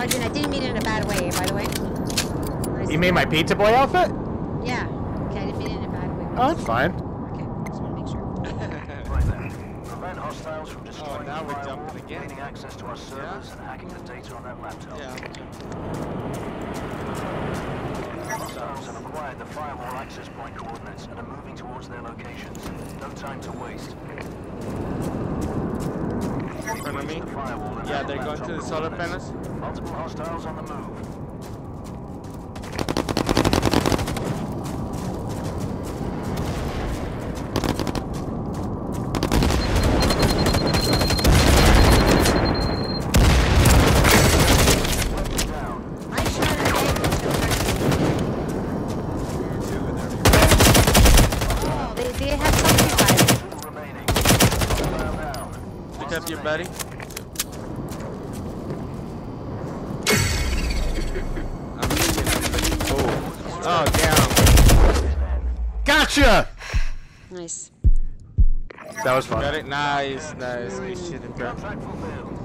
Sergeant, I didn't mean it in a bad way, by the way. You made my pizza boy outfit? Yeah. Okay, I didn't mean it in a bad way. Oh, that's fine. Okay, just want to make sure. Right then. Prevent hostiles from destroying now the we're firewall, jumping again. gaining access to our servers, and hacking the data on that laptop. Yeah. Hostiles have acquired the firewall access point coordinates and are moving towards their locations. No time to waste. In front of me? Yeah, they're going to the solar panels. Multiple hostiles on the move. Pick up your buddy. Oh, damn. Gotcha! Nice. That was fun. Got it? Nice, nice. Good shit, bro. Contract fulfilled.